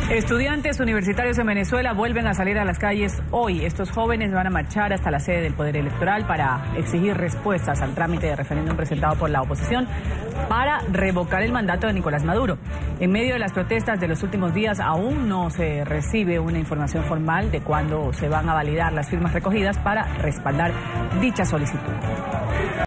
Estudiantes universitarios en Venezuela vuelven a salir a las calles hoy. Estos jóvenes van a marchar hasta la sede del Poder Electoral para exigir respuestas al trámite de referéndum presentado por la oposición para revocar el mandato de Nicolás Maduro. En medio de las protestas de los últimos días aún no se recibe una información formal de cuándo se van a validar las firmas recogidas para respaldar dicha solicitud.